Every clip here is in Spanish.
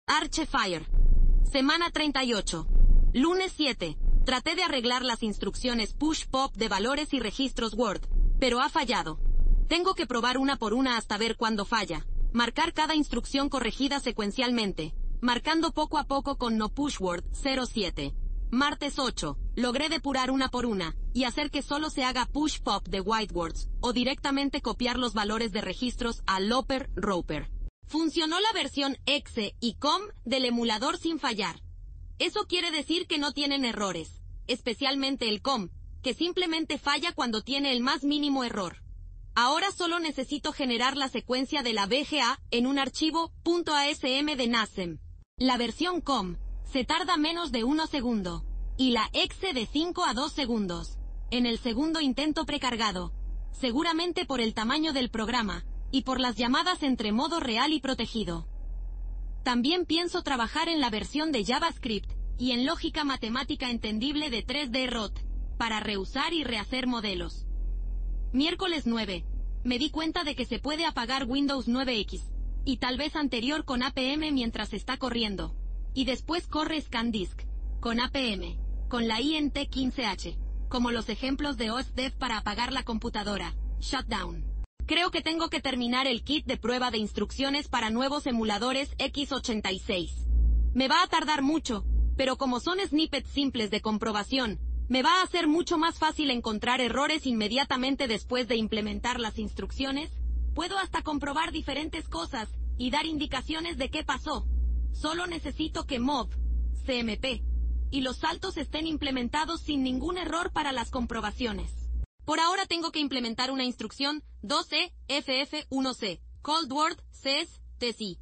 Archefire. Semana 38. Lunes 7. Traté de arreglar las instrucciones push-pop de valores y registros Word, pero ha fallado. Tengo que probar una por una hasta ver cuándo falla. Marcar cada instrucción corregida secuencialmente, marcando poco a poco con no push Word 07. Martes 8. Logré depurar una por una, y hacer que solo se haga push-pop de whitewords, o directamente copiar los valores de registros a Loper-Roper. Funcionó la versión exe y com del emulador sin fallar. Eso quiere decir que no tienen errores, especialmente el com, que simplemente falla cuando tiene el más mínimo error. Ahora solo necesito generar la secuencia de la VGA en un archivo .asm de NASM. La versión com se tarda menos de 1 segundo, y la exe de 5 a 2 segundos, en el segundo intento precargado, seguramente por el tamaño del programa, y por las llamadas entre modo real y protegido. También pienso trabajar en la versión de JavaScript, y en lógica matemática entendible de 3D ROT, para reusar y rehacer modelos. Miércoles 9. Me di cuenta de que se puede apagar Windows 9X, y tal vez anterior con APM mientras está corriendo, y después corre ScanDisk, con APM, con la INT15H, como los ejemplos de OSDev para apagar la computadora, Shutdown. Creo que tengo que terminar el kit de prueba de instrucciones para nuevos emuladores x86. Me va a tardar mucho, pero como son snippets simples de comprobación, me va a hacer mucho más fácil encontrar errores inmediatamente después de implementar las instrucciones. Puedo hasta comprobar diferentes cosas y dar indicaciones de qué pasó. Solo necesito que mod, CMP, y los saltos estén implementados sin ningún error para las comprobaciones. Por ahora tengo que implementar una instrucción 2C, FF1C, Cold Word, CES, TSI,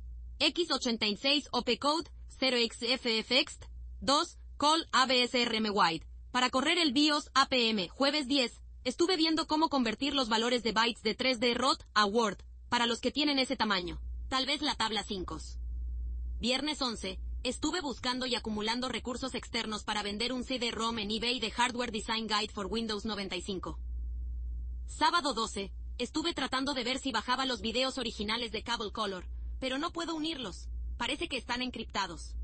X86 OPCode, 0xFFX, 2, Call ABSRMWide. Para correr el BIOS APM, jueves 10, estuve viendo cómo convertir los valores de bytes de 3D ROT a Word, para los que tienen ese tamaño, tal vez la tabla 5. Viernes 11, estuve buscando y acumulando recursos externos para vender un CD-ROM en eBay de Hardware Design Guide for Windows 95. Sábado 12, estuve tratando de ver si bajaba los videos originales de Cable Color, pero no puedo unirlos, parece que están encriptados.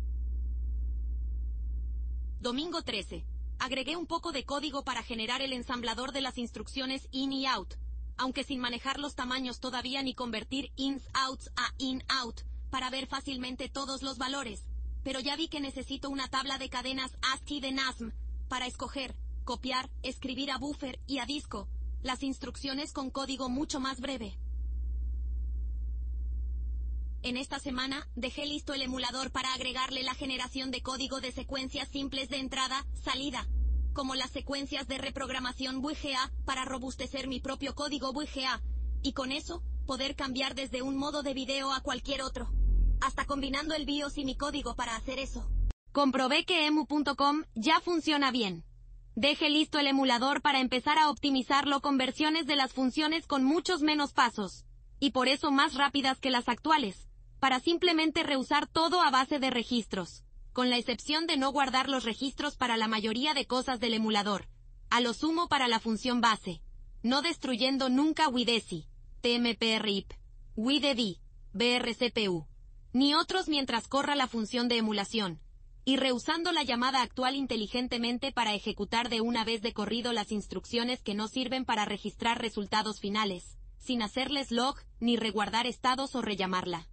Domingo 13. Agregué un poco de código para generar el ensamblador de las instrucciones in y out, aunque sin manejar los tamaños todavía ni convertir ins outs a in out, para ver fácilmente todos los valores, pero ya vi que necesito una tabla de cadenas ASCII de NASM, para escoger, copiar, escribir a buffer y a disco, las instrucciones con código mucho más breve. En esta semana, dejé listo el emulador para agregarle la generación de código de secuencias simples de entrada, salida, como las secuencias de reprogramación VGA para robustecer mi propio código VGA, y con eso, poder cambiar desde un modo de video a cualquier otro, hasta combinando el BIOS y mi código para hacer eso. Comprobé que emu.com ya funciona bien. Deje listo el emulador para empezar a optimizarlo con versiones de las funciones con muchos menos pasos, y por eso más rápidas que las actuales, para simplemente reusar todo a base de registros, con la excepción de no guardar los registros para la mayoría de cosas del emulador, a lo sumo para la función base, no destruyendo nunca WIDESI, TMPRIP, WIDED, BRCPU, ni otros mientras corra la función de emulación, y reusando la llamada actual inteligentemente para ejecutar de una vez de corrido las instrucciones que no sirven para registrar resultados finales, sin hacerles log, ni reguardar estados o rellamarla.